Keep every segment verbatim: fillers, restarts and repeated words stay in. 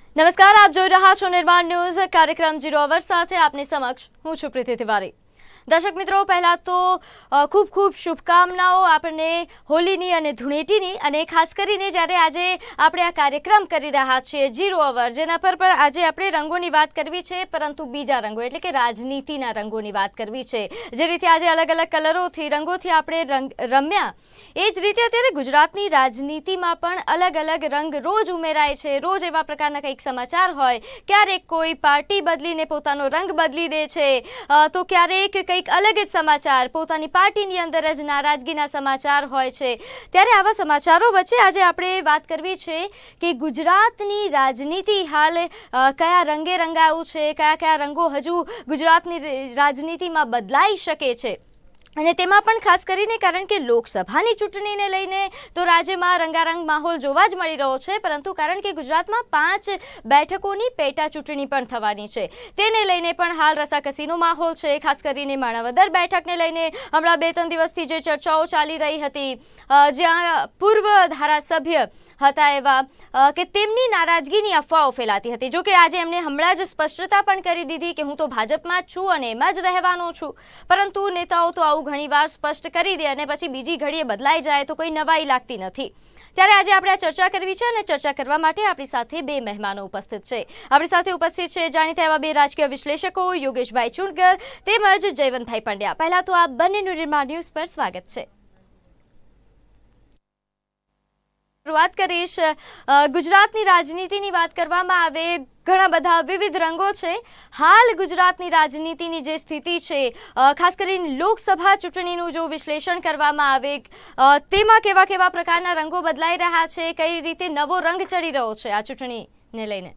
નમસ્કાર, આપ જોઈ રહ્યા છો નિર્માણ ન્યૂઝ કાર્યક્રમ ઝીરો અવર સાથે આપની સમક્ષ હું છું પ્રીતિ તિવારી। દર્શક મિત્રો, પહેલા તો ખૂબ ખૂબ શુભકામનાઓ આપણને હોલીની અને ધૂળેટીની, અને ખાસ કરીને જ્યારે આજે આપણે આ કાર્યક્રમ કરી રહ્યા છીએ ઝીરો અવર, જેના પર પણ આજે આપણે રંગોની વાત કરવી છે, પરંતુ બીજા રંગો એટલે કે રાજનીતિના રંગોની વાત કરવી છે। જે રીતે આજે અલગ અલગ કલરોથી રંગોથી આપણે રંગ રમ્યા, એ જ રીતે અત્યારે ગુજરાતની રાજનીતિમાં પણ અલગ અલગ રંગ રોજ ઉમેરાય છે। રોજ એવા પ્રકારના કંઈક સમાચાર હોય, ક્યારેક કોઈ પાર્ટી બદલીને પોતાનો રંગ બદલી દે છે, તો ક્યારેક કંઈક અલગ જ સમાચાર પોતાની પાર્ટીની અંદર જ નારાજગીના સમાચાર હોય છે। ત્યારે આવા સમાચારો વચ્ચે આજે આપણે વાત કરવી છે કે ગુજરાતની રાજનીતિ હાલ કયા રંગે રંગાયું છે, કયા કયા રંગો હજુ ગુજરાતની રાજનીતિમાં બદલાઈ શકે છે, અને તેમાં પણ ખાસ કરીને કારણ કે લોકસભાની ચૂંટણીને લઈને તો રાજ્યમાં રંગારંગ માહોલ જોવા જ મળી રહ્યો છે, પરંતુ કારણ કે ગુજરાતમાં પાંચ બેઠકોની પેટા ચૂંટણી પણ થવાની છે, તેને લઈને પણ હાલ રસાકસીનો માહોલ છે। ખાસ કરીને માણાવદર બેઠકને લઈને હમણાં બે ત્રણ દિવસથી જે ચર્ચાઓ ચાલી રહી હતી, જ્યાં પૂર્વ ધારાસભ્ય હતા એવા કે તેમની નારાજગીની અફવાઓ ફેલાતી હતી। જો કે આજે એમણે હમણાં જ સ્પષ્ટતા પણ કરી દીધી કે હું તો ભાજપમાં જ છું અને એમાં જ રહેવાનો છું, પરંતુ નેતાઓ તો આવું ઘણીવાર સ્પષ્ટ કરી દે અને પછી બીજી ઘડીએ બદલાઈ જાય તો કોઈ નવાઈ લાગતી નથી। ત્યારે આજે આપણે આ ચર્ચા કરવી છે, અને ચર્ચા કરવા માટે આપણી સાથે બે મહેમાનો ઉપસ્થિત છે। આપણી સાથે ઉપસ્થિત છે જાણીતા એવા બે રાજકીય વિશ્લેષકો, યોગેશભાઈ ચુણકર તેમજ જયવંતભાઈ પંડ્યા। પહેલા તો આ બંનેનું નિર્માણ ન્યૂઝ પર સ્વાગત છે। શરૂઆત કરીશ, ગુજરાતની રાજનીતિની વાત કરવામાં આવે, ઘણા બધા વિવિધ રંગો છે। હાલ ગુજરાતની રાજનીતિની જે સ્થિતિ છે, ખાસ કરીને લોકસભા ચૂંટણીનું જો વિશ્લેષણ કરવામાં આવે, તેમાં કેવા કેવા પ્રકારના રંગો બદલાઈ રહ્યા છે, કઈ રીતે નવો રંગ ચડી રહ્યો છે આ ચૂંટણીને લઈને?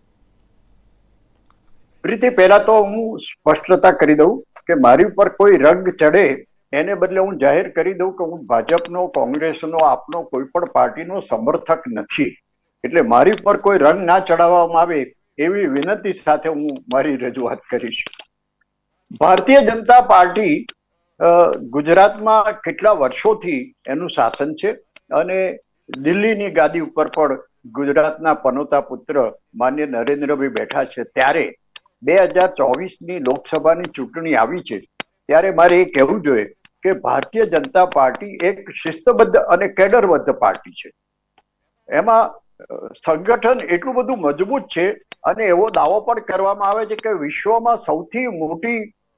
પ્રીતિ, પહેલા તો હું સ્પષ્ટતા કરી દઉં કે મારી ઉપર કોઈ રંગ ચડે એને બદલે હું જાહેર કરી દઉં કે હું ભાજપનો, કોંગ્રેસનો, આપનો કોઈ પણ પાર્ટીનો સમર્થક નથી। એટલે મારી પર કોઈ રંગ ના ચડાવવામાં આવે એવી વિનંતી સાથે હું મારી રજૂઆત કરીશ। ભારતીય જનતા પાર્ટી ગુજરાતમાં કેટલા વર્ષોથી એનું શાસન છે, અને દિલ્હીની ગાદી ઉપર પણ ગુજરાતના પનોતા પુત્ર માન્ય નરેન્દ્રભાઈ બેઠા છે। ત્યારે બે હજાર ચોવીસની લોકસભાની ચૂંટણી આવી છે, ત્યારે મારે એ કહેવું જોઈએ કે ભારતીય જનતા પાર્ટી એક શિસ્તબદ્ધ અને કેડરબદ્ધ પાર્ટી છે। એમાં સંગઠન એટલું બધું મજબૂત છે, અને એવો દાવો પણ કરવામાં આવે છે કે વિશ્વમાં સૌથી મોટી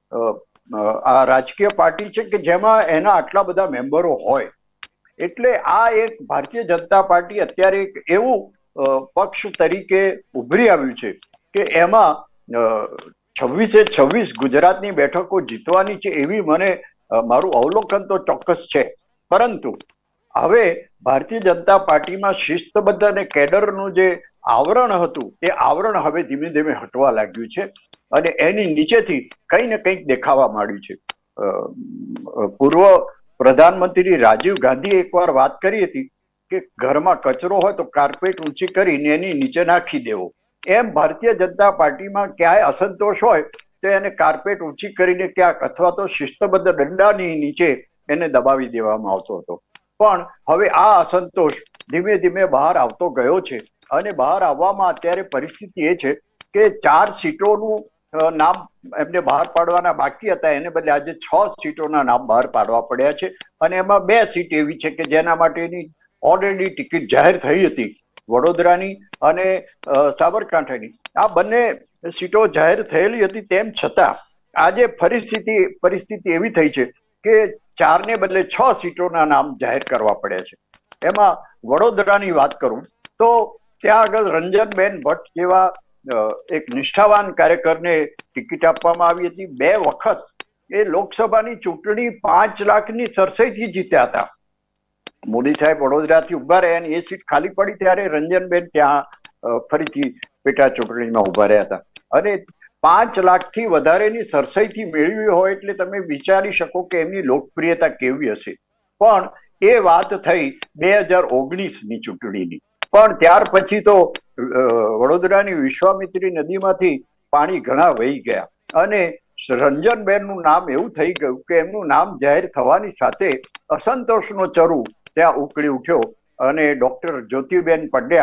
આ રાજકીય પાર્ટી છે કે જેમાં એના આટલા બધા મેમ્બરો હોય। એટલે આ એક ભારતીય જનતા પાર્ટી અત્યારે એક એવું પક્ષ તરીકે ઉભરી આવ્યું છે કે એમાં છવ્વીસે છવ્વીસ ગુજરાતની બેઠકો જીતવાની છે, એવી મને મારું અવલોકન તો ચોક્કસ છે। પરંતુ હવે ભારતીય જનતા પાર્ટીમાં શિસ્તબદ્ધ અને કેડરનું જે આવરણ હતું એ આવરણ હવે ધીમે ધીમે હટવા લાગ્યું છે, અને એની નીચેથી કંઈ ને કંઈક દેખાવા માંડ્યું છે। પૂર્વ પ્રધાનમંત્રી રાજીવ ગાંધીએ એકવાર વાત કરી હતી કે ઘરમાં કચરો હોય તો કાર્પેટ ઊંચી કરીને એની નીચે નાખી દેવો। એમ ભારતીય જનતા પાર્ટીમાં ક્યાંય અસંતોષ હોય તો એને કાર્પેટ ઊંચી કરીને ક્યાંક અથવા તો શિસ્તબદ્ધ દંડાની નીચે એને દબાવી દેવામાં આવતો હતો। પણ હવે આ અસંતોષ ધીમે ધીમે બહાર આવતો ગયો છે, અને બહાર આવવામાં અત્યારે પરિસ્થિતિ એ છે કે ચાર સીટોનું નામ એમને બહાર પાડવાના બાકી હતા, એને બદલે આજે છ સીટોના નામ બહાર પાડવા પડ્યા છે, અને એમાં બે સીટ એવી છે કે જેના માટેની ઓલરેડી ટિકિટ જાહેર થઈ હતી, વડોદરાની અને સાબરકાંઠાની। આ બંને સીટો જાહેર થયેલી હતી, તેમ છતાં આજે પરિસ્થિતિ પરિસ્થિતિ એવી થઈ છે કે ચારને બદલે છ સીટોના નામ જાહેર કરવા પડ્યા છે। એમાં વડોદરાની વાત કરું તો ત્યાં આગળ રંજનબેન ભટ્ટ જેવા એક નિષ્ઠાવાન કાર્યકરને ટિકિટ આપવામાં આવી હતી। બે વખત એ લોકસભાની ચૂંટણી પાંચ લાખની સરસાઈથી જીત્યા હતા। મોદી સાહેબ વડોદરાથી ઉભા રહ્યા અને એ સીટ ખાલી પડી ત્યારે રંજનબેન ત્યાં ફરીથી પેટા ચૂંટણીમાં ઉભા રહ્યા હતા, અને પાંચ લાખથી વધારેની સરસાઈથી મેળવી હોય એટલે તમે વિચારી શકો કે એમની લોકપ્રિયતા કેવી હશે। પણ એ વાત થઈ બે હજાર ઓગણીસની ચૂંટણીની, પણ ત્યાર પછી તો વડોદરાની વિશ્વામિત્રી નદીમાંથી પાણી ઘણા વહી ગયા, અને રંજનબેનનું નામ એવું થઈ ગયું કે એમનું નામ જાહેર થવાની સાથે અસંતોષનો ચરુ ત્યાં ઉકળી ઉઠ્યો, અને ડોક્ટર જ્યોતિબેન પંડ્યા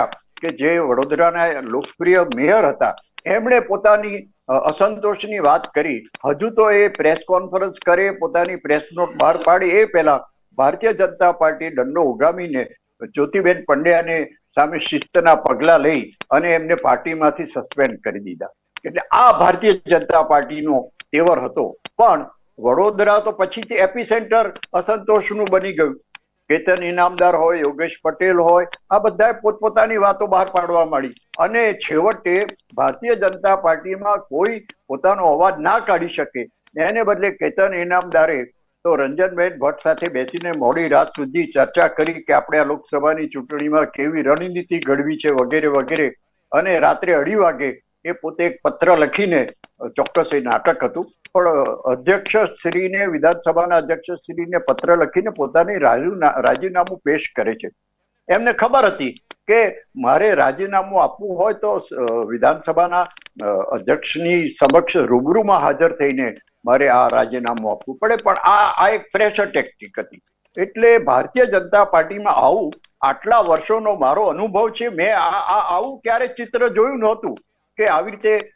કે જે વડોદરાના લોકપ્રિય મેયર હતા, એમણે પોતાની અસંતોષની વાત કરી. હજુ તો એ પ્રેસ કોન્ફરન્સ કરે, પોતાની પ્રેસ નોટ બહાર પાડી, એ પહેલા ભારતીય જનતા પાર્ટી દંડો ઉગામીને જ્યોતિબેન પંડ્યાને સામે શિસ્તના પગલા લઈ અને એમને પાર્ટીમાંથી સસ્પેન્ડ કરી દીધા. એટલે આ ભારતીય જનતા પાર્ટીનો તેવર હતો. પણ વડોદરા તો પછીથી એપી સેન્ટર અસંતોષનું બની ગયું. કેતન ઇનામદાર હોય, યોગેશ પટેલ હોય, આ બધાએ પોતપોતાની વાતો બહાર પાડવા માંડી અને છેવટે ભારતીય જનતા પાર્ટીમાં કોઈ પોતાનો અવાજ ના કાઢી શકે, એને બદલે કેતન ઇનામદારે તો રંજનબેન ભટ્ટ સાથે બેસીને મોડી રાત સુધી ચર્ચા કરી કે આપણે આ લોકસભાની ચૂંટણીમાં કેવી રણનીતિ ઘડવી છે વગેરે વગેરે. અને રાત્રે અઢી વાગે એ પોતે એક પત્ર લખીને, ચોક્કસ એ નાટક હતું, પણ અધ્યક્ષ શ્રીને, વિધાનસભાના અધ્યક્ષ શ્રીને પત્ર લખીને પોતાની રાજીનામું પેશ કરે છે. એમને ખબર હતી કે મારે રાજીનામું આપવું હોય તો વિધાનસભાના અધ્યક્ષની સમક્ષ રૂબરૂમાં હાજર થઈને મારે આ રાજીનામું આપવું પડે. પણ આ આ એક પ્રેશર ટેક્ટિક હતી. એટલે ભારતીય જનતા પાર્ટીમાં આવું આટલા વર્ષોનો મારો અનુભવ છે. મેં આ આવું ક્યારે ચિત્ર જોયું નહોતું કે આવી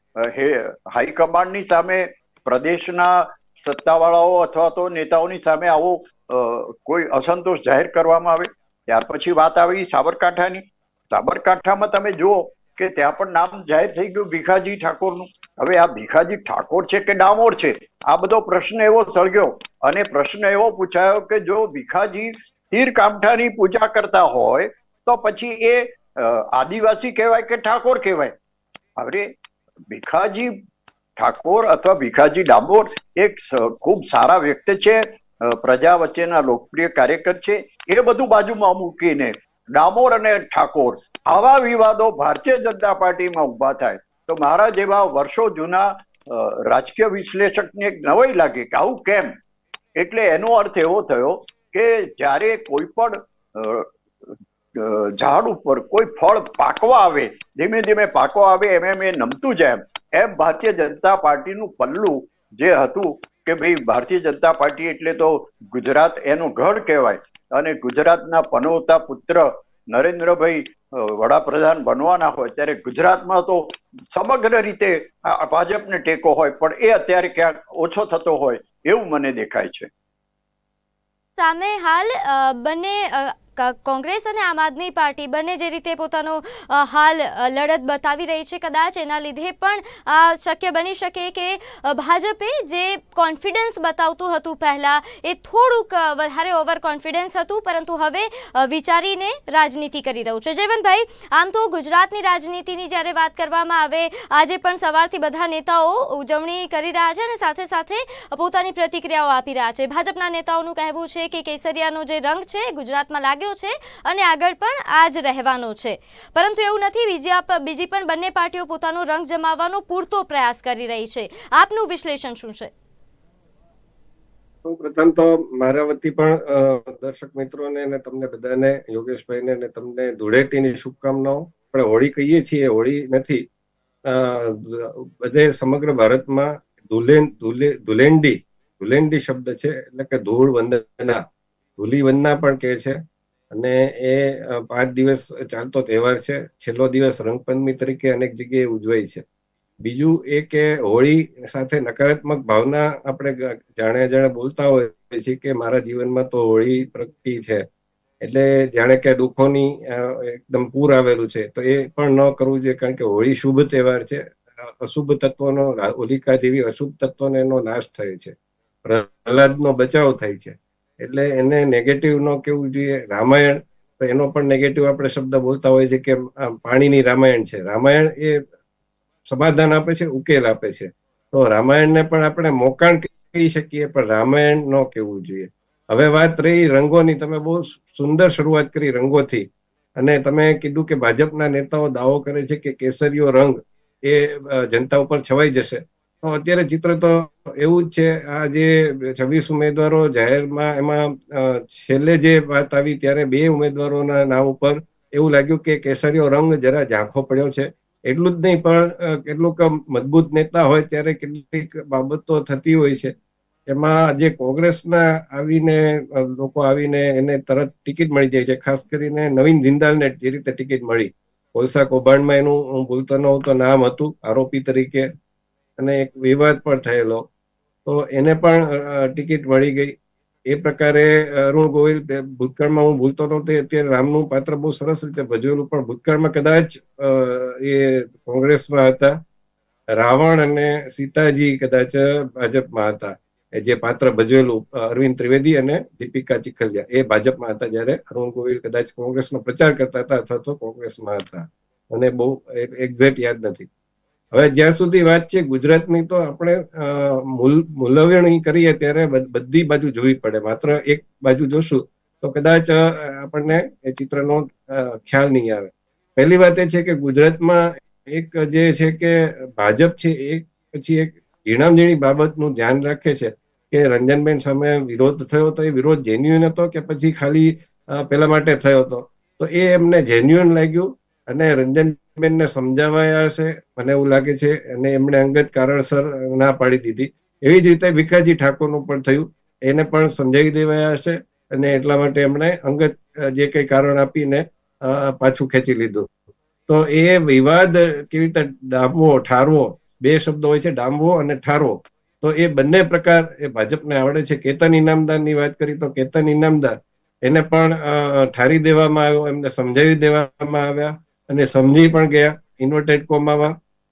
રીતે હાઈકમાન્ડની સામે, પ્રદેશના સત્તાવાળાઓ અથવા તો નેતાઓની સામે આવો કોઈ અસંતોષ જાહેર કરવામાં આવે. ત્યાર પછી વાત આવી સાબરકાંઠાની. સાબરકાંઠામાં તમે જુઓ કે ત્યાં પણ નામ જાહેર થઈ ગયું ભીખાજી ઠાકોરનું. હવે આ ભીખાજી ઠાકોર છે કે ડામોર છે, આ બધો પ્રશ્ન એવો સળગ્યો અને પ્રશ્ન એવો પૂછાયો કે જો ભીખાજી તીર કામઠાની પૂજા કરતા હોય તો પછી એ આદિવાસી કહેવાય કે ઠાકોર કહેવાય? હવે ભીખાજી ઠાકોર અથવા ભીખાજી ડામોર એક ખૂબ સારા વ્યક્તિ છે, પ્રજા વચ્ચેના લોકપ્રિય કાર્યકર છે. એ બધું બાજુમાં મૂકીને ડામોર અને ઠાકોર આવા વિવાદો ભારતીય જનતા પાર્ટીમાં ઉભા થાય તો મારા જેવા વર્ષો જૂના રાજકીય વિશ્લેષકને નવાઈ લાગે કે આવું કેમ. એટલે એનો અર્થ એવો થયો કે જ્યારે કોઈ પણ ઝાડ ઉપર કોઈ ફળ પાકવા આવે, ધીમે ધીમે પાકવા આવે, એમ એમ એ નમતું જાય, એમ ભારતીય જનતા પાર્ટીનું પલ્લું જે હતું કે ભાઈ ભારતીય જનતા પાર્ટી એટલે તો ગુજરાત એનું ગઢ કહેવાય અને ગુજરાતના પનોતા પુત્ર નરેન્દ્રભાઈ વડાપ્રધાન બનવાના હોય ત્યારે ગુજરાતમાં તો સમગ્ર રીતે ભાજપને ટેકો હોય, પણ એ અત્યારે ક્યાંક ઓછો થતો હોય એવું મને દેખાય છે. સામે હાલ બંને કોંગ્રેસ અને આમ આદમી પાર્ટી બંને જે રીતે પોતાનો હાલ લડત બતાવી રહી છે, કદાચ એના લીધે પણ આ શક્ય બની શકે કે ભાજપે જે કોન્ફિડન્સ બતાવતું હતું પહેલાં એ થોડુંક વધારે ઓવર કોન્ફિડન્સ હતું, પરંતુ હવે વિચારીને રાજનીતિ કરી રહ્યું છે. જયવંતભાઈ, આમ તો ગુજરાતની રાજનીતિની જ્યારે વાત કરવામાં આવે, આજે પણ સવારથી બધા નેતાઓ ઉજવણી કરી રહ્યા છે અને સાથે સાથે પોતાની પ્રતિક્રિયાઓ આપી રહ્યા છે. ભાજપના નેતાઓનું કહેવું છે કે કેસરિયાનો જે રંગ છે ગુજરાતમાં લાગ્યો છે અને આગળ પણ આ જ રહેવાનો છે, પરંતુ એવું નથી. બીજી બીજી પણ બંને પાર્ટીઓ પોતાનો રંગ જમાવવાનો પૂરતો પ્રયાસ કરી રહી છે. આપનું વિશ્લેષણ શું છે? પ્રથમ તો મારા વતી પણ દર્શક મિત્રોને અને તમને બધાને, યોગેશભાઈને અને તમને ધૂળેટીની શુભકામનાઓ. આપણે હોળી કહીએ છીએ, હોળી નથી. બધે સમગ્ર ભારતમાં ધુલેન ધુલે ધુલેન્ડી ધુલેન્ડી શબ્દ છે, એટલે કે ધૂળ વંદના, ધૂલી વંદના પણ કહે છે. અને એ પાંચ દિવસ ચાલતો તહેવાર છે. છેલ્લો દિવસ રંગપંચમી તરીકે અનેક જગ્યાએ ઉજવાય છે. બીજું એ કે હોળી સાથે નકારાત્મક ભાવના આપણે જાણે જાણે બોલતા હોય છે કે મારા જીવનમાં તો હોળી પ્રગતિ છે, એટલે જાણે કે દુઃખોની એકદમ પૂર આવેલું છે. તો એ પણ ન કરવું જોઈએ, કારણ કે હોળી શુભ તહેવાર છે. અશુભ તત્વોનો, હોલિકા જેવી અશુભ તત્વોનો એનો નાશ થાય છે, પ્રહલાદનો બચાવ થાય છે. એટલે એને નેગેટિવ ન કેવું જોઈએ. રામાયણ, એનો પણ નેગેટિવ આપણે શબ્દ બોલતા હોય છે કે પાણીની રામાયણ છે. રામાયણ એ સમાધાન આપે છે, ઉકેલ આપે છે. તો રામાયણને પણ આપણે મોકાણ કહી શકીએ, પણ રામાયણ ન કહેવું જોઈએ. હવે વાત રહી રંગોની. તમે બહુ સુંદર શરૂઆત કરી રંગોથી, અને તમે કીધું કે ભાજપના નેતાઓ દાવો કરે છે કે કેસરીયો રંગ એ જનતા ઉપર છવાઈ જશે. તો અત્યારે ચિત્ર તો એવું જ છે. આ જે છવ્વીસ ઉમેદવારો જાહેરમાં, એમાં છેલ્લે જે વાત આવી ત્યારે બે ઉમેદવારોના નામ ઉપર એવું લાગ્યું કે કેસરીયો રંગ જરા ઝાંખો પડ્યો છે. એટલું જ નહીં, પણ કેટલુંક મજબૂત નેતા હોય ત્યારે કેટલીક બાબતો થતી હોય છે. એમાં જે કોંગ્રેસના આવીને લોકો આવીને એને તરત ટિકિટ મળી જાય છે. ખાસ કરીને નવીન જિંદાલને જે રીતે ટિકિટ મળી, કોલસા કૌભાંડમાં એનું હું ભૂલતો ન હોઉં તો નામ હતું આરોપી તરીકે, અને એક વિવાદ પણ થયેલો, તો એને પણ ટિકિટ મળી ગઈ. એ પ્રકારે અરુણ ગોવિલ ભૂતકાળમાં હું ભૂલતો નહોતો અત્યારે રામનું પાત્ર બહુ સરસ રીતે ભજવેલું, પણ ભૂતકાળમાં કદાચ એ કોંગ્રેસમાં હતા. રાવણ અને સીતાજી કદાચ ભાજપમાં હતા. જે પાત્ર ભજવેલું અરવિંદ ત્રિવેદી અને દીપિકા ચિખલિયા એ ભાજપમાં હતા, જયારે અરુણ ગોવિલ કદાચ કોંગ્રેસનો પ્રચાર કરતા હતા અથવા તો કોંગ્રેસમાં હતા, અને બહુ એક્ઝેક્ટ યાદ નથી. હવે જ્યાં સુધી વાત છે ગુજરાતની, તો આપણે મૂલવણી કરીએ ત્યારે બધી બાજુ જોવી પડે. માત્ર એક બાજુ જોશું તો કદાચ આપણને એ ચિત્રનો ખ્યાલ નહીં આવે. પહેલી વાત એ છે કે ગુજરાતમાં એક જે છે કે ભાજપ છે એક પછી એક ઝીણામ ઝીણી બાબતનું ધ્યાન રાખે છે કે રંજનબેન સામે વિરોધ થયો તો એ વિરોધ જેન્યુઅન હતો કે પછી ખાલી પેલા માટે થયો હતો. તો એ એમને જેન્યુઅન લાગ્યું અને રંજનબેનને સમજાવાયા હશે મને એવું લાગે છે, અને એમણે અંગત કારણસર ના પાડી દીધી. એવી જ રીતે ભીખાજી ઠાકોરનું પણ થયું, એને પણ સમજાવી દેવાયા હશે અને એટલા માટે એમણે અંગત જે કઈ કારણ આપીને પાછું ખેંચી લીધું. તો એ વિવાદ કેવી રીતે ડામવો ઠારવો, બે શબ્દો હોય છે, ડામવો અને ઠારવો, તો એ બંને પ્રકાર એ ભાજપને આવડે છે. કેતન ઇનામદારની વાત કરી તો કેતન ઇનામદાર એને પણ ઠારી દેવામાં આવ્યો, એમને સમજાવી દેવામાં આવ્યા અને સમજી પણ ગયા ઇન્વર્ટેડ કોમામાં.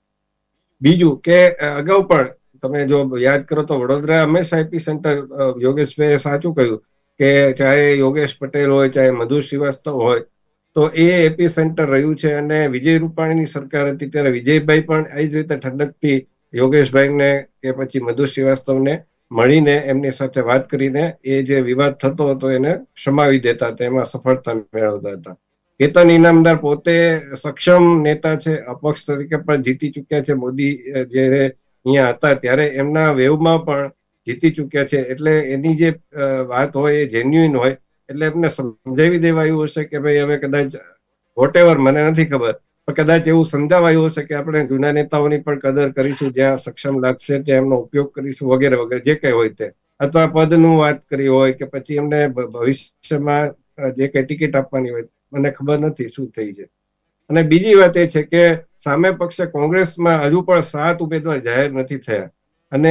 બીજું કે અગાઉ પણ તમે જો યાદ કરો તો વડોદરા હંમેશા એપી સેન્ટર, યોગેશભાઈએ સાચું કહ્યું કે ચાહે યોગેશ પટેલ હોય ચાહે મધુ શ્રીવાસ્તવ હોય, તો એ એપી સેન્ટર રહ્યું છે. અને વિજય રૂપાણીની સરકાર હતી ત્યારે વિજયભાઈ પણ એ જ રીતે ઠંડકથી યોગેશભાઈને કે પછી મધુ શ્રીવાસ્તવને મળીને એમની સાથે વાત કરીને એ જે વિવાદ થતો હતો એને શમાવી દેતા હતા, એમાં સફળતા મેળવતા હતા. કેતન ઇનામદાર પોતે સક્ષમ નેતા છે, અપક્ષ તરીકે પણ જીતી ચુક્યા છે. મોદી જયારે અહીંયા હતા ત્યારે એમના વેવમાં પણ જીતી ચુક્યા છે, એટલે એની જે વાત હોય એ જેન્યુઇન હોય, એટલે એમને સમજાવી દેવાયું હશે કે ભાઈ હવે કદાચ વોટ એવર, મને નથી ખબર, પણ કદાચ એવું સમજાવાયું હશે કે આપણે જૂના નેતાઓની પણ કદર કરીશું, જ્યાં સક્ષમ લાગશે ત્યાં એમનો ઉપયોગ કરીશું, વગેરે વગેરે જે કઈ હોય તે, અથવા પદનું વાત કરી હોય કે પછી એમને ભવિષ્યમાં જે કઈ ટિકિટ આપવાની હોય, મને ખબર નથી શું થઈ છે. અને બીજી વાત એ છે કે સામે પક્ષે કોંગ્રેસમાં હજુ પણ સાત ઉમેદવાર જાહેર નથી થયા, અને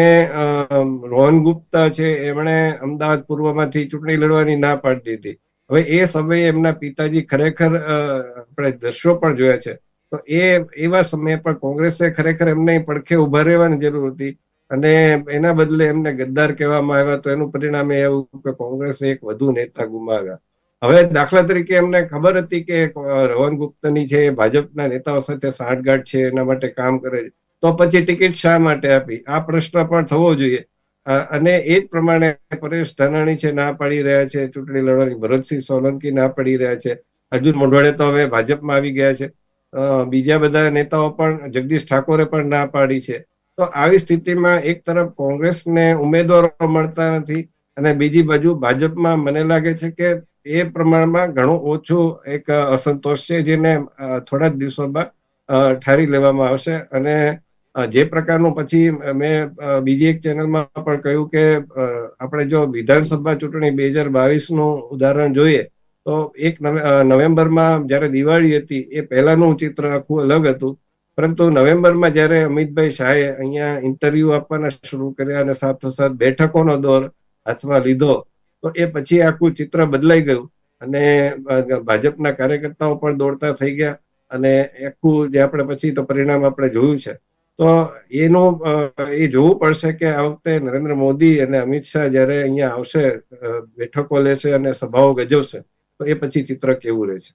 રોહન ગુપ્તા છે એમણે અમદાવાદ પૂર્વમાંથી ચૂંટણી લડવાની ના પાડી દીધી. હવે એ સમયે એમના પિતાજી ખરેખર આપણે દ્રશ્યો પણ જોયા છે, તો એ એવા સમયે પણ કોંગ્રેસે ખરેખર એમને પડખે ઉભા રહેવાની જરૂર હતી, અને એના બદલે એમને ગદ્દાર કહેવામાં આવ્યા. તો એનું પરિણામ એ એવું કે કોંગ્રેસે એક વધુ નેતા ગુમાવ્યા. હવે દાખલા તરીકે એમને ખબર હતી કે રોહન ગુપ્તાની છે ભાજપના નેતાઓ સાથે સાંઠગાંઠ છે, એના માટે કામ કરે છે, તો પછી ટિકિટ શા માટે આપી? આ પ્રશ્ન પણ થવો જોઈએ. અને એ જ પ્રમાણે પરેશ ધાનાણી છે ના પાડી રહ્યા છે ચૂંટણી લડવાની, ભરતસિંહ સોલંકી ના પાડી રહ્યા છે, અર્જુન મોઢવાડિયા તો હવે ભાજપમાં આવી ગયા છે, બીજા બધા નેતાઓ પણ, જગદીશ ઠાકોરે પણ ના પાડી છે. તો આવી સ્થિતિમાં એક તરફ કોંગ્રેસને ઉમેદવારો મળતા નથી, અને બીજી બાજુ ભાજપમાં મને લાગે છે કે એ પ્રમાણમાં ઘણું ઓછું એક અસંતોષ છે, જેને થોડા જ દિવસોમાં ઠારી લેવામાં આવશે. અને જે પ્રકારનું પછી મેં બીજી એક ચેનલમાં પણ કહ્યું કે આપણે જો વિધાનસભા ચૂંટણી બે હજાર બાવીસ નું ઉદાહરણ જોઈએ તો એક નવેમ્બરમાં જયારે દિવાળી હતી એ પહેલાનું ચિત્ર આખું અલગ હતું, પરંતુ નવેમ્બરમાં જયારે અમિતભાઈ શાહે અહીંયા ઇન્ટરવ્યુ આપવાના શરૂ કર્યા અને સાથોસાથ બેઠકોનો દોર હાથમાં લીધો, તો એ પછી આખું ચિત્ર બદલાઈ ગયું, અને ભાજપના કાર્યકર્તાઓ પણ દોડતા થઈ ગયા, અને આખું જે આપણે પછી તો પરિણામ આપણે જોયું છે. તો એનું એ જોવું પડશે કે આ વખતે નરેન્દ્ર મોદી અને અમિત શાહ જયારે અહીંયા આવશે, બેઠકો લેશે અને સભાઓ ગજવશે, તો એ પછી ચિત્ર કેવું રહેશે.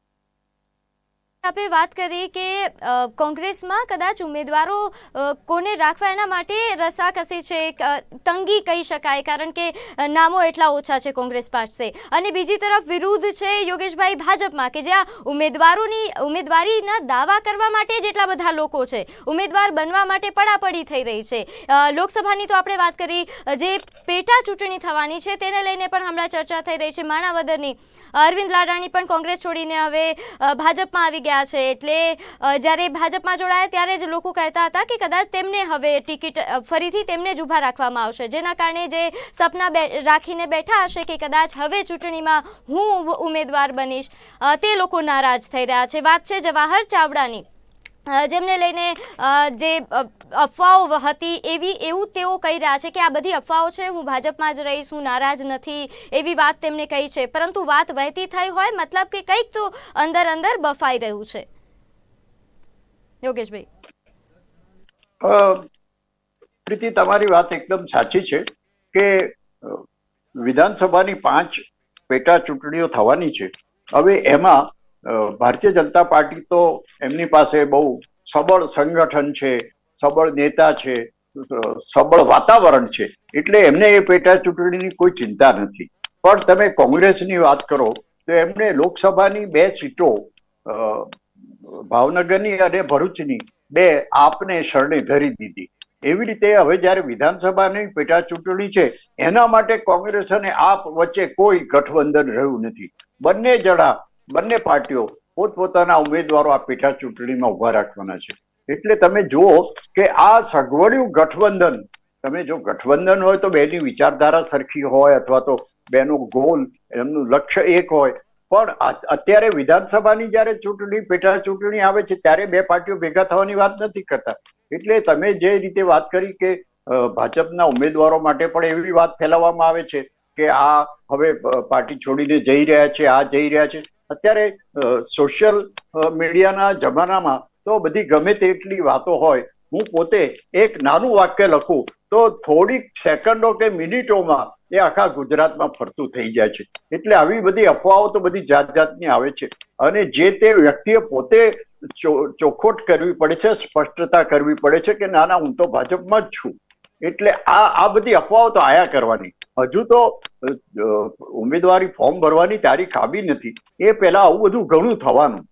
આપણે વાત કરી કે કોંગ્રેસમાં કદાચ ઉમેદવારો કોને રાખવા એના માટે રસાકસી છે, તંગી કહી શકાય, કારણ કે નામો એટલા ઓછા છે કોંગ્રેસ પાસે. અને બીજી તરફ વિરુદ્ધ છે યોગેશભાઈ ભાજપમાં, કે જ્યાં ઉમેદવારોની ઉમેદવારીના દાવા કરવા માટે જ એટલા બધા લોકો છે, ઉમેદવાર બનવા માટે પડાપડી થઈ રહી છે. લોકસભાની તો આપણે વાત કરી, જે પેટા ચૂંટણી થવાની છે તેને લઈને પણ હમણાં ચર્ચા થઈ રહી છે. માણાવદરની અરવિંદ લાડાણી પણ કોંગ્રેસ છોડીને હવે ભાજપમાં આવી ગયા શક્યા છે. એટલે જ્યારે ભાજપમાં જોડાયા ત્યારે જ લોકો કહેતા હતા કે કદાચ તેમને હવે ટિકિટ ફરીથી તેમને જ ઊભા રાખવામાં આવશે, જેના કારણે જે સપના રાખીને બેઠા હશે કે કદાચ હવે ચૂંટણીમાં હું ઉમેદવાર બનીશ, તે લોકો નારાજ થઈ રહ્યા છે. વાત છે જવાહર ચાવડાની, જેમને લઈને જે અફવાઓ હતી એવી એવું તેઓ કહી રહ્યા છે કે આ બધી અફવાઓ છે, હું ભાજપમાં જ રહીશ, હું નારાજ નથી, એવી વાત તેમણે કહી છે. પરંતુ વાત વહેતી થઈ હોય મતલબ કે કંઈક તો અંદર અંદર બફાઈ રહ્યું છે. યોગેશભાઈ. પ્રીતિ, તમારી વાત એકદમ સાચી છે કે વિધાનસભાની પાંચ પેટા ચૂંટણીઓ થવાની છે. હવે એમાં ભારતીય જનતા પાર્ટી તો એમની પાસે બહુ સબળ સંગઠન છે, સબળ નેતા છે, સબળ વાતાવરણ છે, એટલે એમને એ પેટા ચૂંટણીની કોઈ ચિંતા નથી. પણ તમે કોંગ્રેસની વાત કરો તો એમને લોકસભાની બે સીટો ભાવનગરની અને ભરૂચની બે આપને શરણે ધરી દીધી. એવી રીતે હવે જયારે વિધાનસભાની પેટા ચૂંટણી છે એના માટે કોંગ્રેસ અને આપ વચ્ચે કોઈ ગઠબંધન રહ્યું નથી. બંને જણા બંને પાર્ટીઓ પોતપોતાના ઉમેદવારો આ પેટા ચૂંટણીમાં ઉભા રાખવાના છે. એટલે તમે જુઓ કે આ સગવડ્યું ગઠબંધન, તમે જો ગઠબંધન હોય તો બેની વિચારધારા સરખી હોય અથવા તો બેનો ગોલ, એમનું લક્ષ્ય એક હોય. પણ અત્યારે વિધાનસભાની જયારે ચૂંટણી પેટા ચૂંટણી આવે છે ત્યારે બે પાર્ટીઓ ભેગા થવાની વાત નથી કરતા. એટલે તમે જે રીતે વાત કરી કે ભાજપના ઉમેદવારો માટે પણ એવી વાત ફેલાવવામાં આવે છે કે આ હવે પાર્ટી છોડીને જઈ રહ્યા છે, આ જઈ રહ્યા છે. અત્યારે સોશિયલ મીડિયાના જમાનામાં તો બધી ગમે તેટલી વાતો હોય, હું પોતે એક નાનું વાક્ય લખું તો થોડીક સેકન્ડો કે મિનિટોમાં એ આખા ગુજરાતમાં ફરતું થઈ જાય છે. એટલે આવી બધી અફવાઓ તો બધી જાત જાતની આવે છે અને જે તે વ્યક્તિએ પોતે ચોખવટ કરવી પડે છે, સ્પષ્ટતા કરવી પડે છે કે ના ના હું તો ભાજપમાં જ છું. એટલે આ આ બધી અફવાઓ તો આયા કરવાની. હજુ તો ઉમેદવારી ફોર્મ ભરવાની તારીખ આવી નથી, એ પહેલા આવું બધું ઘણું થવાનું.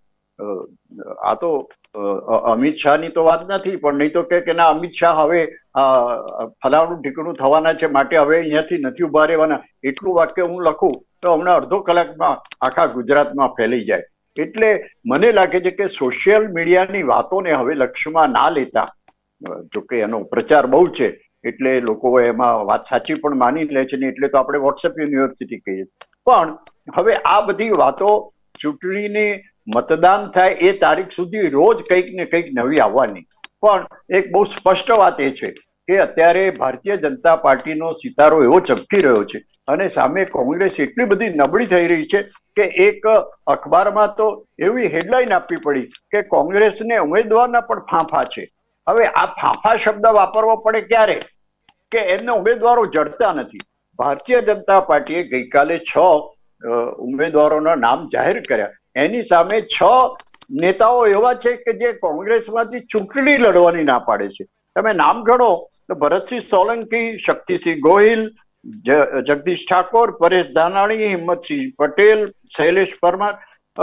આ તો અમિત શાહની તો વાત નથી, પણ નહીં તો કે ના અમિત શાહ હવે ફલાણું ઢીકણું થવાના છે માટે હવે અહીંયાથી નથી ઉભા રહેવાના, એટલું વાક્ય હું લખું તો હમણાં અડધો કલાકમાં આખા ગુજરાતમાં ફેલાઈ જાય. એટલે મને લાગે છે કે સોશિયલ મીડિયાની વાતોને હવે લક્ષ્યમાં ના લેતા, જોકે એનો પ્રચાર બહુ છે એટલે લોકો એમાં વાત સાચી પણ માની લે છે ને, એટલે તો આપણે વોટ્સએપ યુનિવર્સિટી કહીએ. પણ હવે આ બધી વાતો ચૂંટણીની મતદાન થાય એ તારીખ સુધી રોજ કંઈક ને કંઈક નવી આવવાની. પણ એક બહુ સ્પષ્ટ વાત એ છે કે અત્યારે ભારતીય જનતા પાર્ટીનો સિતારો એવો ચમકી રહ્યો છે અને સામે કોંગ્રેસ એટલી બધી નબળી થઈ રહી છે કે એક અખબારમાં તો એવી હેડલાઇન આપવી પડી કે કોંગ્રેસને ઉમેદવારના પણ ફાંફા છે. હવે આ ફાંફા શબ્દ વાપરવો પડે ક્યારે કે એમના ઉમેદવારો જડતા નથી. ભારતીય જનતા પાર્ટીએ ગઈકાલે છ ઉમેદવારોના નામ જાહેર કર્યા. એની સામે છ નેતાઓ એવા છે કે જે કોંગ્રેસમાંથી ચૂંટણી લડવાની ના પાડે છે. તમે નામ ગણો તો ભરતસિંહ સોલંકી, શક્તિસિંહ ગોહિલ, જગદીશ ઠાકોર, પરેશ ધાનાણી, હિંમતસિંહ પટેલ, શૈલેષ પરમાર.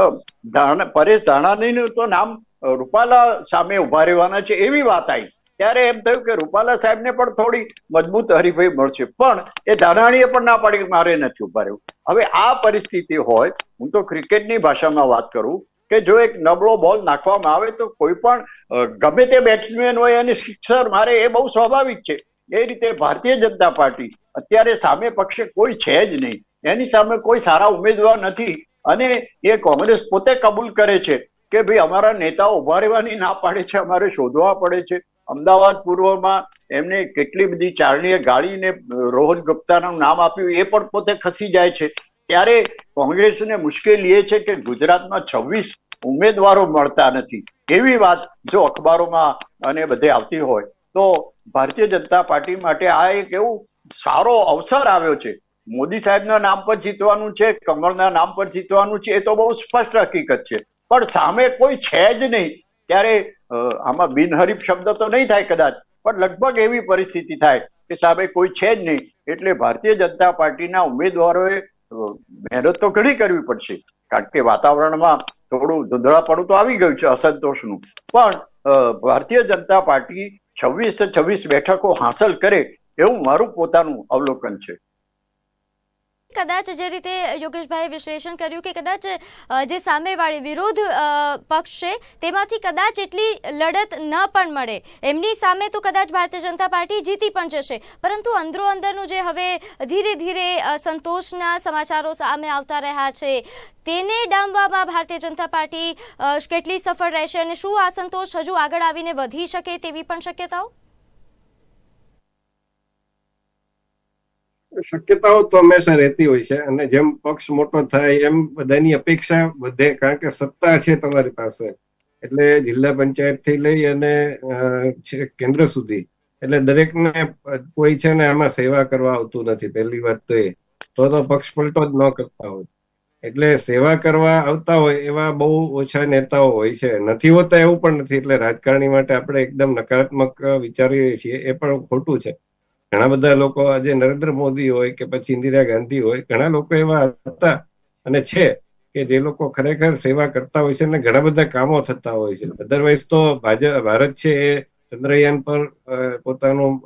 પરેશ ધાનાણીનું તો નામ રૂપાલા સામે ઉભા રહેવાના છે એવી વાત આવી ત્યારે એમ થયું કે રૂપાલા સાહેબને પણ થોડી મજબૂત હરીફાઈ મળશે, પણ એ ધાનાણીએ પણ ના પાડી મારે નથી ઉભા રહેવું. હવે આ પરિસ્થિતિ હોય, હું તો ક્રિકેટની ભાષામાં વાત કરું કે જો એક નબળો બોલ નાખવામાં આવે તો કોઈ પણ ગમે તે બેટ્સમેન હોય અને સિક્સર મારે એ બહુ સ્વાભાવિક છે. એ રીતે ભારતીય જનતા પાર્ટી અત્યારે સામે પક્ષે કોઈ છે જ નહીં, એની સામે કોઈ સારા ઉમેદવાર નથી અને એ કોંગ્રેસ પોતે કબૂલ કરે છે કે ભાઈ અમારા નેતાઓ ઉભા રહેવાની ના પાડે છે, અમારે શોધવા પડે છે. અમદાવાદ પૂર્વમાં એમને કેટલી બધી ચારણીએ ગાળીને રોહન ગુપ્તાનું નામ આપ્યું, એ પણ પોતે ખસી જાય છે. ત્યારે કોંગ્રેસને મુશ્કેલી એ છે કે ગુજરાતમાં છવ્વીસ ઉમેદવારો મળતા નથી. એવી વાત જો અખબારોમાં અને બધે આવતી હોય તો ભારતીય જનતા પાર્ટી માટે આ એક એવું સારો અવસર આવ્યો છે. મોદી સાહેબના નામ પર જીતવાનું છે, કમળના નામ પર જીતવાનું છે, એ તો બહુ સ્પષ્ટ હકીકત છે. પણ સામે કોઈ છે જ નહીં ત્યારે આમાં બિનહરીફ શબ્દ તો નહીં થાય કદાચ, પણ લગભગ એવી પરિસ્થિતિ થાય કે સામે કોઈ છે જ નહીં. એટલે ભારતીય જનતા પાર્ટીના ઉમેદવારોએ મહેનત તો ઘણી કરવી પડશે, કારણ કે વાતાવરણમાં થોડું ધૂંધળાપણું તો આવી ગયું છે અસંતોષનું. પણ ભારતીય જનતા પાર્ટી છવ્વીસ છવ્વીસ બેઠકો હાંસલ કરે એવું મારું પોતાનું અવલોકન છે. કદાચ જે રીતે યોગેશભાઈએ વિશ્લેષણ કર્યું કે કદાચ જે સામેવાળી વિરોધ પક્ષ છે તેમાંથી કદાચ એટલી લડત ન પણ મળે, એમની સામે તો કદાચ ભારતીય જનતા પાર્ટી જીતી પણ જશે, પરંતુ અંદરો અંદરનું જે હવે ધીરે ધીરે સંતોષના સમાચારો સામે આવતા રહ્યા છે તેને ડામવામાં ભારતીય જનતા પાર્ટી કેટલી સફળ રહેશે અને શું આ સંતોષ હજુ આગળ આવીને વધી શકે તેવી પણ શક્યતાઓ? શક્યતાઓ તો હંમેશા રહેતી હોય છે અને જેમ પક્ષ મોટો થાય એમ બધાની અપેક્ષા વધે, કારણ કે સત્તા છે તમારી પાસે, એટલે જિલ્લા પંચાયત થી લઈ અને કેન્દ્ર સુધી, એટલે દરેકને કોઈ છે ને આમાં સેવા કરવા આવતું નથી. પહેલી વાત તો એ તો તો પક્ષ પલટો જ ન કરતા હોય, એટલે સેવા કરવા આવતા હોય એવા બહુ ઓછા નેતાઓ હોય છે. નથી હોતા એવું પણ નથી, એટલે રાજકારણી માટે આપણે એકદમ નકારાત્મક વિચારીએ છીએ એ પણ ખોટું છે. ઘણા બધા લોકો આજે નરેન્દ્ર મોદી હોય કે પછી ઇન્દિરા ગાંધી હોય, ઘણા લોકો એવા હતા અને છે કે જે લોકો ખરેખર સેવા કરતા હોય છે અને ઘણા બધા કામો થતા હોય છે. અધરવાઇઝ તો ભારત છે એ ચંદ્રયાન પર પોતાનું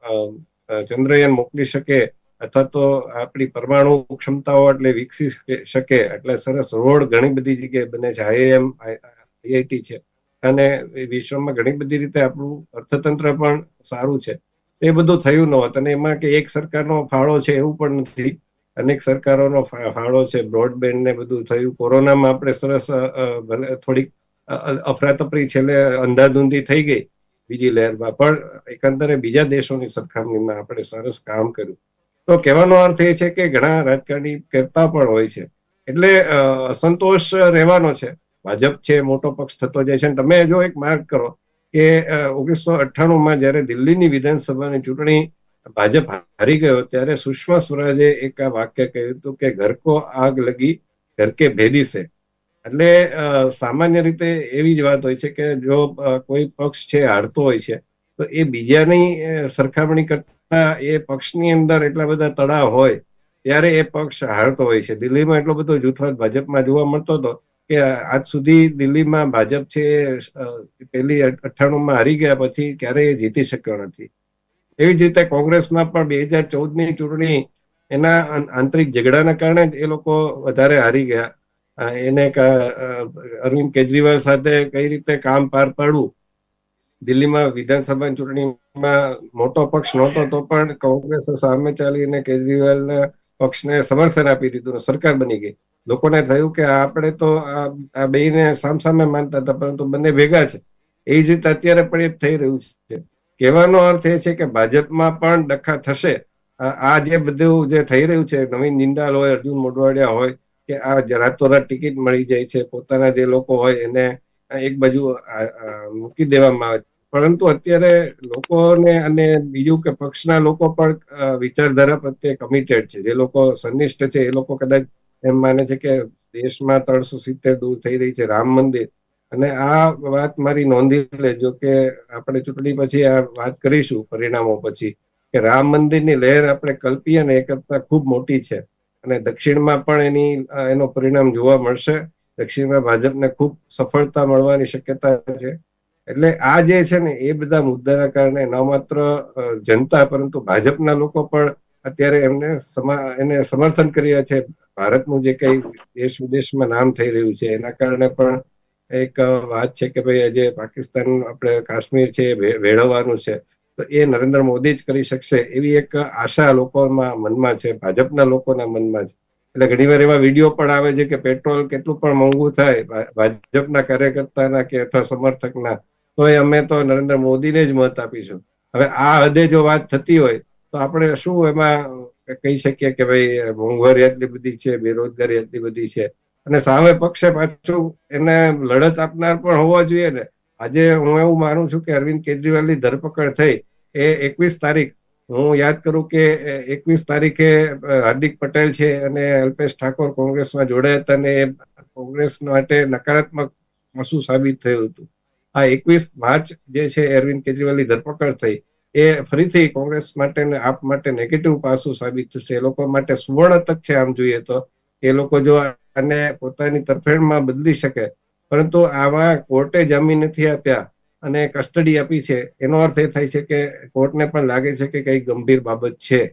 ચંદ્રયાન મોકલી શકે અથવા તો આપણી પરમાણુ ક્ષમતાઓ એટલે વિકસી શકે, એટલે સરસ રોડ ઘણી બધી જગ્યાએ બને છે, આઈઆઈએમ આઈઆઈટી છે અને વિશ્વમાં ઘણી બધી રીતે આપણું અર્થતંત્ર પણ સારું છે. એ બધું થયું ન હોત અને એમાં કે એક સરકારનો ફાળો છે એવું પણ નથી, અનેક સરકારોનો ફાળો છે. બ્રોડબેન્ડ ને બધું થયું, કોરોનામાં આપણે સરસ થોડીક અફરાતફરી છેલ્લે અંધાધૂંધી થઈ ગઈ બીજી લહેરમાં, પણ એકંદરે બીજા દેશોની સરખામણીમાં આપણે સરસ કામ કર્યું. તો કહેવાનો અર્થ એ છે કે ઘણા રાજકારણી કરતા પણ હોય છે, એટલે અસંતોષ રહેવાનો છે. ભાજપ છે મોટો પક્ષ થતો જાય છે. તમે જો એક માર્ક કરો કે ઓગણીસો અઠ્ઠાણું માં જયારે દિલ્હીની વિધાનસભાની ચૂંટણી ભાજપ હારી ગયો ત્યારે સુષ્મા સ્વરાજે એક આ વાક્ય કહ્યું હતું કે ઘર કો આગ લગી ઘર કે ભેદી સે. એટલે સામાન્ય રીતે એવી જ વાત હોય છે કે જો કોઈ પક્ષ છે હારતો હોય છે તો એ બીજાની સરખામણી કરતા એ પક્ષની અંદર એટલા બધા તળાવ હોય ત્યારે એ પક્ષ હારતો હોય છે. દિલ્હીમાં એટલો બધો જૂથવાદ ભાજપમાં જોવા મળતો હતો કે આજ સુધી દિલ્હીમાં ભાજપ છે પેલી અઠ્ઠાણું માં હારી ગયા પછી ક્યારેય જીતી શક્યો નથી. એવી જ રીતે કોંગ્રેસમાં પણ બે હજાર ચૌદ ની ચૂંટણી એના આંતરિક ઝઘડાના કારણે જ એ લોકો વધારે હારી ગયા. એને અરવિંદ કેજરીવાલ સાથે કઈ રીતે કામ પાર પાડવું, દિલ્હીમાં વિધાનસભા ચૂંટણીમાં મોટો પક્ષ નહોતો તો પણ કોંગ્રેસ સામે ચાલીને કેજરીવાલના પક્ષને સમર્થન આપી દીધું, સરકાર બની ગઈ. લોકોને થયું કે આપણે તો આ બેને સામસામે માનતા હતા પરંતુ બંને ભેગા છે. એ જ રીતે અત્યારે પણ એ થઈ રહ્યું છે. કહેવાનો અર્થ એ છે કે ભાજપમાં પણ ડખા થશે. આ જે બધું જે થઈ રહ્યું છે, નવીન જિંદાલ હોય, અર્જુન મોઢવાડિયા હોય કે આ રાતોરાત ટિકિટ મળી જાય છે, પોતાના જે લોકો હોય એને એક બાજુ મૂકી દેવામાં આવે, પરંતુ અત્યારે લોકોને અને બીજું કે પક્ષના લોકો પણ વિચારધારા પ્રત્યે કમિટેડ છે. જે લોકો સંનિષ્ઠ છે એ લોકો કદાચ એમ માને છે કે દેશમાં ત્રણસો સિત્તેર દૂર થઈ રહી છે રામ મંદિર, અને આ વાત મારી નોંધી લેજો કે આપણે ચૂંટણી પછી આ વાત કરીશું પરિણામો પછી કે રામ મંદિરની લહેર આપણે કલ્પીએ ને એ કરતા ખૂબ મોટી છે અને દક્ષિણમાં પણ એની એનો પરિણામ જોવા મળશે. દક્ષિણમાં ભાજપને ખૂબ સફળતા મળવાની શક્યતા છે. એટલે આ જે છે ને એ બધા મુદ્દાના કારણે ન માત્ર જનતા પરંતુ ભાજપના લોકો પણ અત્યારે એમને એને સમર્થન કર્યા છે. ભારતનું જે કઈ દેશ વિદેશમાં નામ થઈ રહ્યું છે એના કારણે પણ એક વાત છે કે ભાઈ આજે પાકિસ્તાન આપણે કાશ્મીર છે ભેળવવાનું છે તો એ નરેન્દ્ર મોદી જ કરી શકશે એવી એક આશા લોકોમાં મનમાં છે, ભાજપના લોકોના મનમાં છે. એટલે ઘણી વાર એવા વિડીયો પણ આવે છે કે પેટ્રોલ કેટલું પણ મોંઘું થાય ભાજપના કાર્યકર્તાના કે અથવા સમર્થકના, તો અમે તો નરેન્દ્ર મોદીને જ મત આપીશું. હવે આ હદે જો વાત થતી હોય તો આપણે શું એમાં કહી શકીએ કે ભાઈ મોંઘવારી એટલી બધી છે, બેરોજગારી એટલી બધી છે, અને સામે પક્ષે પાછું એને લડત આપનાર પણ હોવા જોઈએ ને. આજે હું એવું માનું છું કે અરવિંદ કેજરીવાલની ધરપકડ થઈ એ એકવીસ તારીખ, હું યાદ કરું કે એકવીસ તારીખે હાર્દિક પટેલ છે અને અલ્પેશ ઠાકોર કોંગ્રેસમાં જોડાયા હતા અને એ કોંગ્રેસ માટે નકારાત્મક પાસું સાબિત થયું હતું. આ એકવીસ માર્ચ જે છે અરવિંદ કેજરીવાલની ધરપકડ થઈ એ ફરીથી કોંગ્રેસ માટે ને આપ માટે નેગેટિવ પાસું સાબિત થશે. એ લોકો માટે સુવર્ણ તક છે આમ જોઈએ તો. એ લોકો જો આને પોતાની તરફેણમાં બદલી શકે, પરંતુ આમાં કોર્ટે જામીન નથી આપ્યા અને કસ્ટડી આપી છે, એનો અર્થ એ થાય છે કે કોર્ટને પણ લાગે છે કે કઈ ગંભીર બાબત છે. તો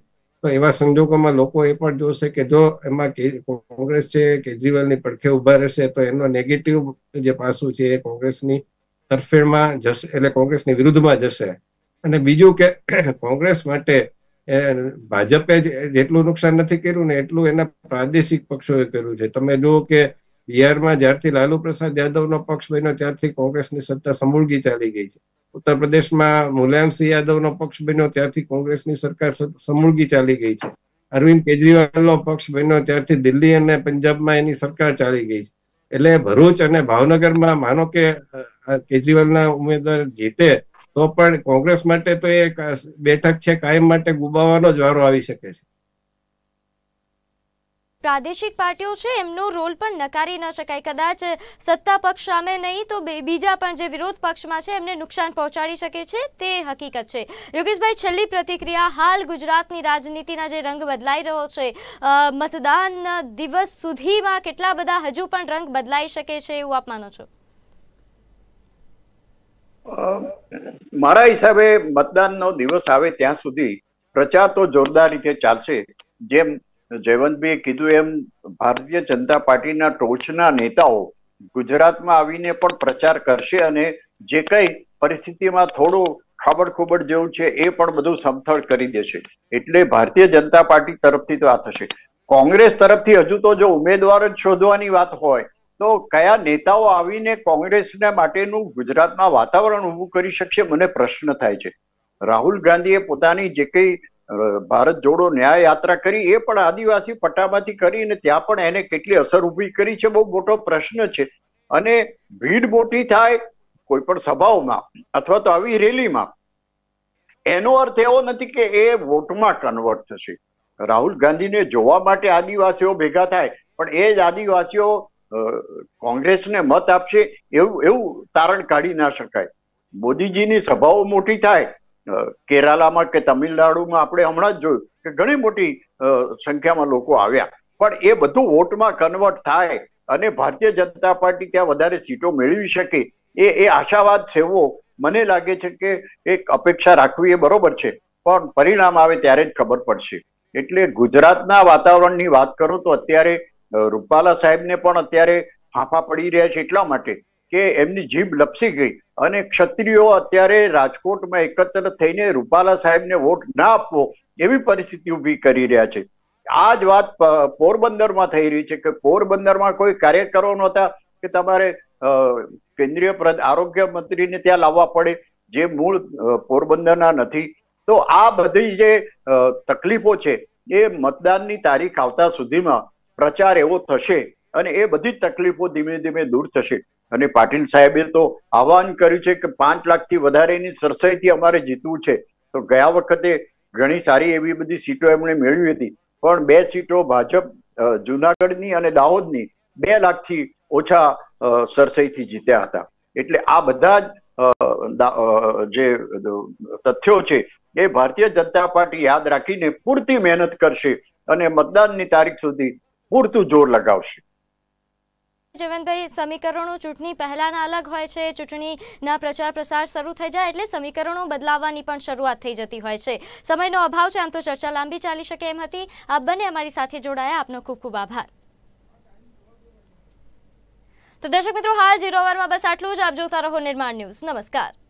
તો એવા સંજોગોમાં લોકો એ પણ જોશે કે જો એમાં કોંગ્રેસ છે કેજરીવાલની પડખે ઉભા રહેશે તો એનો નેગેટિવ જે પાસું છે એ કોંગ્રેસની તરફેણમાં જશે, એટલે કોંગ્રેસની વિરુદ્ધમાં જશે. અને બીજું કે કોંગ્રેસ માટે ભાજપે જેટલું નુકસાન નથી કર્યું ને એટલું એના પ્રાદેશિક પક્ષોએ કર્યું છે. તમે જુઓ કે બિહારમાં જ્યારથી લાલુ પ્રસાદ યાદવનો પક્ષ બન્યો ત્યારથી કોંગ્રેસની સત્તા સમૂળગી ચાલી ગઈ છે. ઉત્તર પ્રદેશમાં મુલાયમસિંહ યાદવનો પક્ષ બન્યો ત્યારથી કોંગ્રેસની સરકાર સમૂળગી ચાલી ગઈ છે. અરવિંદ કેજરીવાલનો પક્ષ બન્યો ત્યારથી દિલ્હી અને પંજાબમાં એની સરકાર ચાલી ગઈ છે. એટલે ભરૂચ અને ભાવનગરમાં માનો કે કેજરીવાલના ઉમેદવાર જીતે તો પણ કોંગ્રેસ માટે તો એ બેઠક છે કાયમ માટે ગુમાવવાનો જ વારો આવી શકે છે. પ્રાદેશિક પાર્ટીઓ છે એમનો રોલ પણ નકારી ન શકાય. કદાચ સત્તા પક્ષ સામે નહીં તો બીજા પણ જે વિરોધ પક્ષમાં છે એમને નુકસાન પહોંચાડી શકે છે, તે હકીકત છે. યોગેશભાઈ, છેલ્લી પ્રતિક્રિયા, હાલ ગુજરાતની રાજનીતિના જે રંગ બદલાઈ રહ્યો છે, મતદાન દિવસ સુધીમાં કેટલા બધા હજુ પણ રંગ બદલાઈ શકે છે એવું આપ માનો છો? મારા હિસાબે મતદાનનો દિવસ આવે ત્યાં સુધી પ્રચાર તો જોરદાર રીતે ચાલશે. જેમ જયવંતભાઈએ કીધું એમ ભારતીય જનતા પાર્ટીના ટોચના નેતાઓ ગુજરાતમાં આવીને પણ પ્રચાર કરશે અને જે કઈ પરિસ્થિતિમાં થોડું ખાબડ જેવું છે એ પણ બધું સમથળ કરી દેશે. એટલે ભારતીય જનતા પાર્ટી તરફથી તો આ થશે. કોંગ્રેસ તરફથી હજુ તો જો ઉમેદવાર જ શોધવાની વાત હોય તો કયા નેતાઓ આવીને કોંગ્રેસના માટેનું ગુજરાતમાં વાતાવરણ ઊભું કરી શકશે, મને પ્રશ્ન થાય છે. રાહુલ ગાંધીએ પોતાની જે કઈ ભારત જોડો ન્યાય યાત્રા કરી એ પણ આદિવાસી પટ્ટામાંથી કરી અને ત્યાં પણ એને કેટલી અસર ઊભી કરી છે, બહુ મોટો પ્રશ્ન છે. અને ભીડ મોટી થાય કોઈ પણ સભાઓમાં અથવા તો આવી રેલીમાં, એનો અર્થ એવો નથી કે એ વોટમાં કન્વર્ટ થશે. રાહુલ ગાંધીને જોવા માટે આદિવાસીઓ ભેગા થાય પણ એ જ આદિવાસીઓ કોંગ્રેસને મત આપશે એવું એવું તારણ કાઢી ના શકાય. મોદીજીની સભાઓ મોટી થાય કેરાલામાં કે તમિલનાડુમાં આપણે હમણાં જ જોયું કે ઘણી મોટી સંખ્યામાં લોકો આવ્યા, પણ એ બધું વોટમાં કન્વર્ટ થાય અને ભારતીય જનતા પાર્ટી ત્યાં વધારે સીટો મેળવી શકે એ એ આશાવાદ સેવો મને લાગે છે કે એક અપેક્ષા રાખવી એ બરોબર છે, પણ પરિણામ આવે ત્યારે જ ખબર પડશે. એટલે ગુજરાતના વાતાવરણની વાત કરું તો અત્યારે રૂપાલા સાહેબને પણ અત્યારે ફાંફા પડી રહ્યા છે એટલા માટે કે એમની જીભ લપસી ગઈ અને ક્ષત્રિયો અત્યારે રાજકોટમાં એકત્ર થઈને રૂપાલા સાહેબને વોટ ના આપવો એવી પરિસ્થિતિ ઊભી કરી રહ્યા છે. આ જ વાત પોરબંદરમાં થઈ રહી છે કે પોરબંદરમાં કોઈ કાર્યકરો નહોતા કે તમારે કેન્દ્રીય આરોગ્ય મંત્રીને ત્યાં લાવવા પડે જે મૂળ પોરબંદરના નથી. તો આ બધી જે તકલીફો છે એ મતદાનની તારીખ આવતા સુધીમાં પ્રચાર એવો થશે અને એ બધી જ તકલીફો ધીમે ધીમે દૂર થશે. અને પાટીલ સાહેબે તો આહવાન કર્યું છે કે પાંચ લાખથી વધારેની સરસાઈથી અમારે જીતવું છે. તો ગયા વખતે ઘણી સારી એવી બધી સીટો એમણે મેળવી હતી, પણ બે સીટો ભાજપ જુનાગઢની અને દાહોદની બે લાખથી ઓછા સરસાઈથી જીત્યા હતા. એટલે આ બધા જ જે તથ્યો છે એ ભારતીય જનતા પાર્ટી યાદ રાખીને પૂરતી મહેનત કરશે અને મતદાનની તારીખ સુધી પૂરતું જોર લગાવશે. જયવંતભાઈ, સમીકરણો ચૂંટણી પહેલાના અલગ હોય છે, ચૂંટણીના પ્રચાર પ્રસાર શરૂ થઈ જાય એટલે સમીકરણો બદલાવવાની પણ શરૂઆત થઈ જતી હોય છે. સમયનો અભાવ છે, આમ તો ચર્ચા લાંબી ચાલી શકે એમ હતી. આપ બંને અમારી સાથે જોડાયા, આપનો ખૂબ ખૂબ આભાર. તો દર્શક મિત્રો, હાલ ઝીરો અવરમાં બસ આટલું જ. આપ જોતા રહો નિર્માણ ન્યૂઝ. નમસ્કાર.